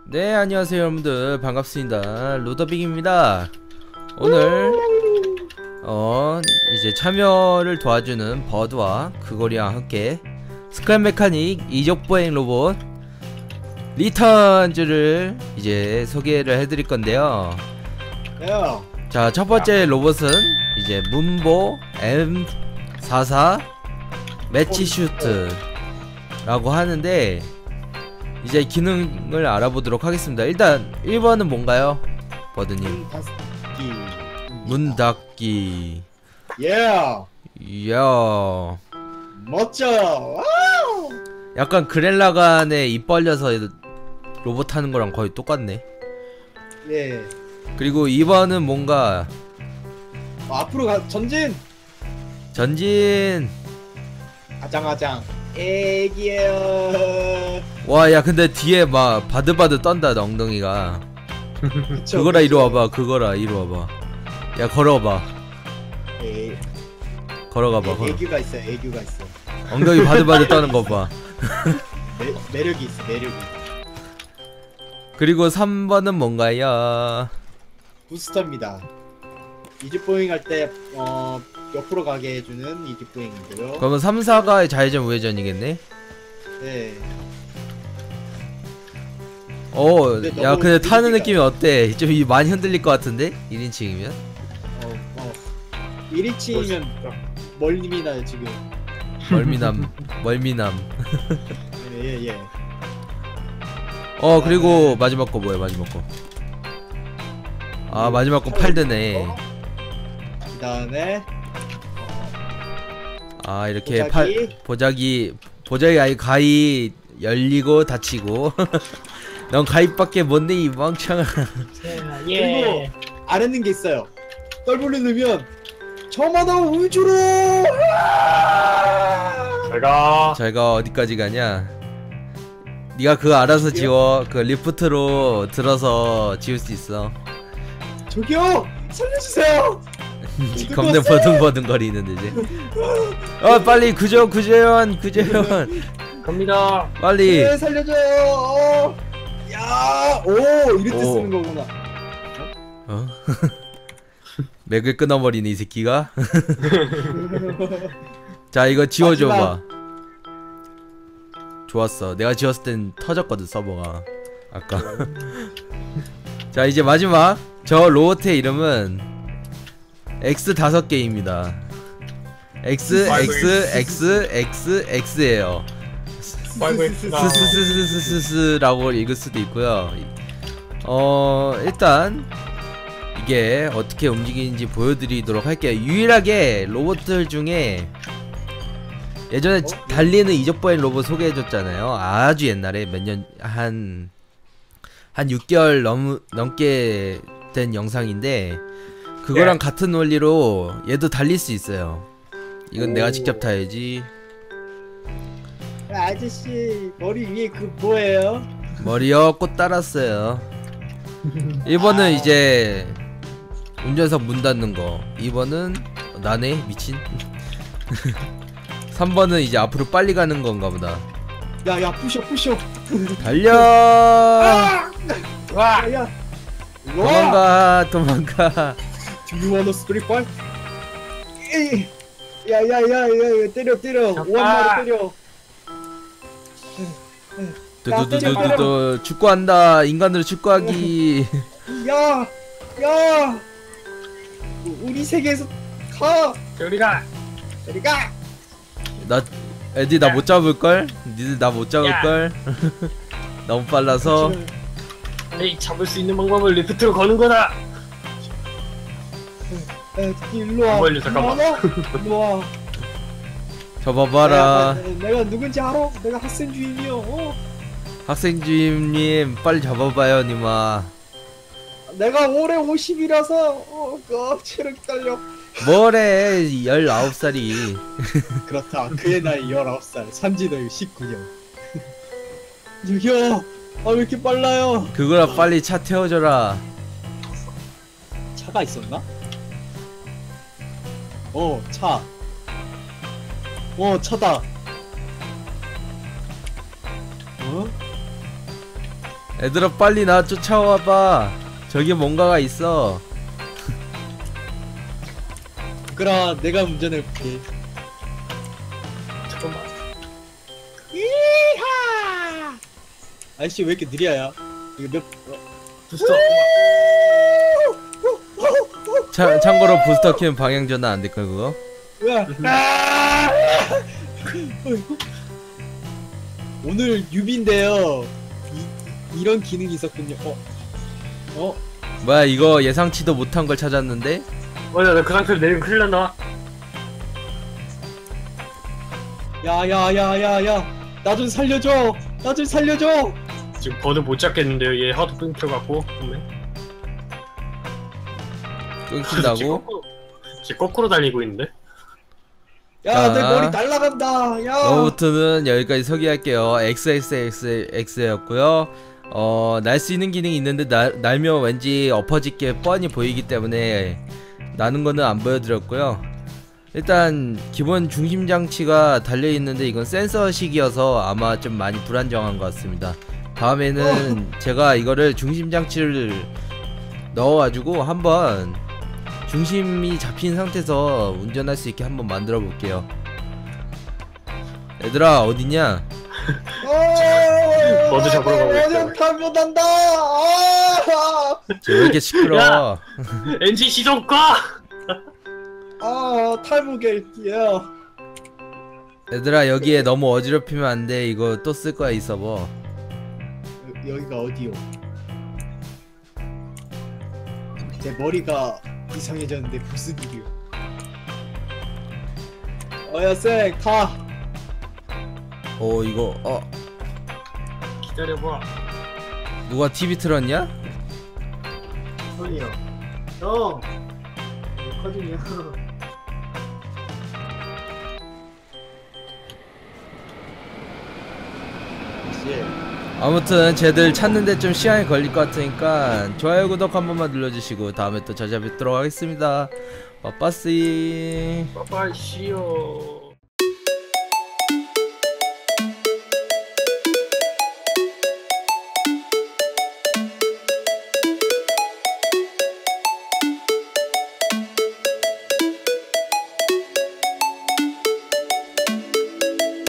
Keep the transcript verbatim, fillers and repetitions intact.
네, 안녕하세요 여러분들, 반갑습니다. 루더빅입니다. 오늘 어 이제 참여를 도와주는 버드와 그거리와 함께 스크랩 메카닉 이족보행 로봇 리턴즈를 이제 소개를 해드릴 건데요. 야. 자, 첫 번째 로봇은 이제 문보 엠 사십사 매치 슈트 라고 하는데, 이제 기능을 알아보도록 하겠습니다. 일단 일 번은 뭔가요, 버드님? 문 닫기. 문 닫기. 예. 이야, 멋져. 와우. 약간 그렐라간에 입 벌려서 로봇 하는 거랑 거의 똑같네. 예. 그리고 이 번은 뭔가 어, 앞으로 가 전진. 전진. 아장아장. 애기예요. 와, 야, 근데 뒤에 막 바드바드 떤다, 엉덩이가. 그쵸, 그거라 이리 그쵸. 와봐. 그거라 이리 와봐. 야, 걸어봐. 애, 걸어가봐. 걸어. 애교가 있어. 애교가 있어. 엉덩이 바드바드 떠는 거 봐. 매, 매력이 있어. 매력이. 그리고 삼 번은 뭔가요? 부스터입니다. 이집 보잉 할 때 어, 옆으로 가게 해주는 이집 보잉이고요. 그러면 삼, 사가 좌회전 우회전이겠네? 네. 어, 근데 야, 너무 근데 타는 분위기가- 느낌이 어때? 좀 이- 많이 흔들릴 것 같은데? 일 인칭이면? 어, 어. 일 인칭이면 멀림이 나요 지금. 멀미남, 멀미남. 예, 예. 어, 그리고 마지막 거 뭐야, 마지막 거. 아, 마지막 거 팔드네. 그 다음에 아, 이렇게 보자기. 팔, 보자기, 보자기 아니, 가위 열리고 닫히고. 넌 가위밖에 못내, 이 멍청아. 그리고 아래는 게 있어요. 떨블을 넣으면 저마다 우주로. 제가 저희가 어디까지 가냐? 네가 그거 알아서 지워. 그 리프트로 들어서 지울 수 있어. 저기요 살려주세요. 겁내 버둥버둥 거리는데 이제. 어, 빨리 구조 구조연 구조연 갑니다. 빨리. 네, 살려줘요. 어. 야, 오 이럴 때 오. 쓰는 거구나. 어? 맥을 끊어버리네 이 새끼가. 자, 이거 지워줘봐. 좋았어. 내가 지웠을 땐 터졌거든 서버가 아까. 자, 이제 마지막. 저 로봇의 이름은 엑스 다섯 개입니다. X X X X X예요. 아이고 엑스다. 스스스스스스라고 읽을 수도 있고요. 어, 일단 이게 어떻게 움직이는지 보여드리도록 할게요. 유일하게 로봇들 중에 예전에 어? 달리는 이적보행 로봇 소개해줬잖아요. 아주 옛날에 몇 년, 한, 한 육 개월 넘, 넘게 된 영상인데, 그거랑 네. 같은 원리로 얘도 달릴 수 있어요. 이건 오. 내가 직접 타야지. 아저씨 머리 위에 그 뭐예요? 머리요, 꽃 달았어요. 일 번은 아. 이제 운전석 문 닫는 거. 이 번은 나네 미친. 삼 번은 이제 앞으로 빨리 가는 건가 보다. 야야 부셔 부셔. 달려. 와. 야야. 도망가 도망가. Do you wanna street fight? 야야야야 때려 때려. 잠깐. 오한마로 때려. 두두두두두 축구한다. 인간으로 축구하기. 야! 야! 우리 세계에서 가! 저리가. 저리 가! 나 애들 나 못 잡을걸? 니들 나 못 잡을걸? 너무 빨라서. 에이 잡을 수 있는 방법을 리프트로 거는 거다. 에, 일로 와. 안 걸려, 잠깐만. 일로 와. 일로 와. 잡아봐라. 내가, 내가 누군지 알아? 내가 학생 주임이요. 어? 학생 주임님 빨리 잡아봐요 님아. 내가 올해 오십이라서 어, 어, 체력이 딸려. 뭐래, 열아홉 살이. 그렇다. 그의 나이 열아홉 살. 산지도 십구 년. 저기요. 아, 왜 이렇게 빨라요? 그거라 빨리 차 태워줘라. 차가 있었나? 어, 차. 어, 차다. 어? 얘들아 빨리 나 쫓아와봐. 저기 뭔가가 있어. 그럼 내가 운전해볼게. 잠깐만. 이하! 아저씨 왜 이렇게 느려요? 이거 몇? 어. 부스터. 차, 참고로 부스터 키면 방향 전환 안 될걸 그거? 뭐야? 아! 오늘 유비인데요. 이, 이런 기능이 있었군요. 어? 어? 뭐야 이거 예상치도 못한 걸 찾았는데? 맞아, 나 그 상태로 내리면 큰일 난다. 야야야야야! 나 좀 살려줘! 나 좀 살려줘! 지금 버드 못 잡겠는데요. 얘 하도 끊겨갖고. 보면. 지금 끊긴다고? 거꾸로, 지금 거꾸로 달리고 있는데. 야, 내 자. 머리 날라간다. 야. 로보트는 여기까지 소개할게요. 엑스엑스엑스엑스였고요. 어, 날 수 있는 기능이 있는데 날, 날면 왠지 엎어지게 뻔히 보이기 때문에 나는 거는 안 보여드렸고요. 일단 기본 중심 장치가 달려 있는데 이건 센서식이어서 아마 좀 많이 불안정한 것 같습니다. 다음에는 어. 제가 이거를 중심 장치를 넣어가지고 한번 중심이 잡힌 상태에서 운전할 수 있게 한번 만들어 볼게요. 얘들아 어디냐? 버드 잡으러 가고 있어. 원형 탈모난다. 아, 쟤 왜 이렇게 시끄러워? 엔진 시동 꺼! 아 탈모겔이야. 얘들아 여기에 너무 어지럽히면 안 돼. 이거 또 쓸 거야 이 서버. 여, 여기가 어디요? 제 머리가 이상해졌는데 무슨 일이요? 어야 쌩 타. 어 이거 어 기다려봐. 누가 티비 틀었냐? 형이요. 형. 커진이야. 씨. 아무튼 쟤들 찾는데 좀 시간이 걸릴 것 같으니까 좋아요 구독 한 번만 눌러주시고 다음에 또 찾아뵙도록 하겠습니다. 빠빠씨. 빠빠이 씨요.